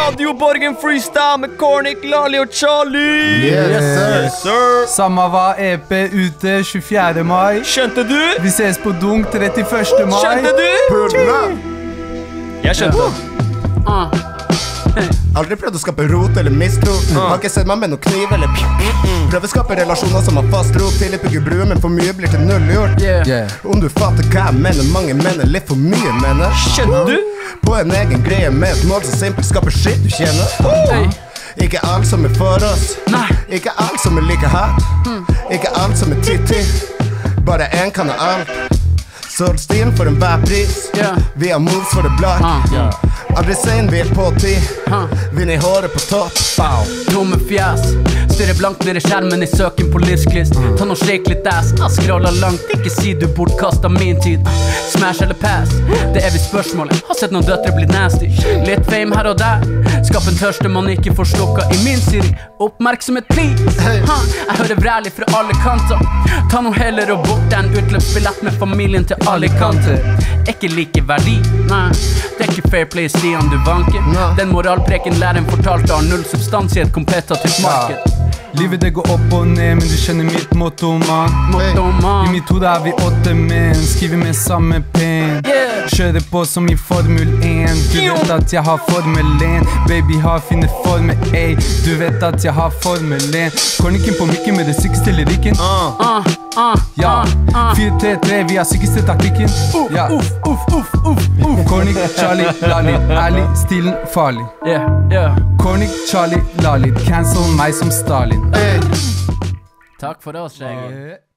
Radio Borgen Freestyle med Cornic, Lali og Charlie. Yes sir. Samme var EP ute 24. mai. Skjønte du? Vi ses på Dunk 31. mai. Skjønte du? Jeg skjønte. Aldri prøvd å skape rot eller mistro. Har ikke sett meg med noen kniv eller prøver å skape relasjoner som har fast rot. Tillit bygger bruer, men for mye blir til null gjort. Om du fatter hva jeg mener, mange mener litt for mye, mener. Skjønner du? På en egen greie med et mål så simpelt skaper shit du kjenner. Ikke alt som er for oss. Ikke alt som er like hardt. Ikke alt som er titti. Bare en kan ha alt. Solstilen for en hver pris. Vi har moves for det blad. Aldri sen, vi på tid. Vinn I håret på topp. Tomme fjes, styrer blankt ned I skjermen I søken på livsklist. Ta noe shake litt ass, scroller langt. Ikke si du bortkastet min tid. Smash eller pass, det vi spørsmålet. Har sett noen døtre bli nasty. Litt fame her og der. Skap en tørste man ikke får slukket I min serie. Oppmerksomhet please. Jeg hører vrærlig fra alle kanter. Ta noe heller og bort en utløpsbillett med familien til alle kanter. Ikke like verdi, nei. Det ikke fair play Stian du vanker. Den moralpreken læreren fortalte har null substans I et kompetativt marked. Livet det går opp og ned, men du kjenner mitt motto, man. I mitt hode vi 8 menn, skriver med samme pen. Kjører på som I Formel 1. Du vet at jeg har Formel 1. Baby har finne Formel A. Du vet at jeg har Formel 1. Korniken på mikken med det sykeste lyrikken. Ja, 4-3-3, vi har sykeste taktikken. Ja, Kornik, Charlie, Lali. Ærlig, stilen farlig. Kornik, Charlie, Lali. Cancel meg som Stalin. Takk for oss, Skjegget.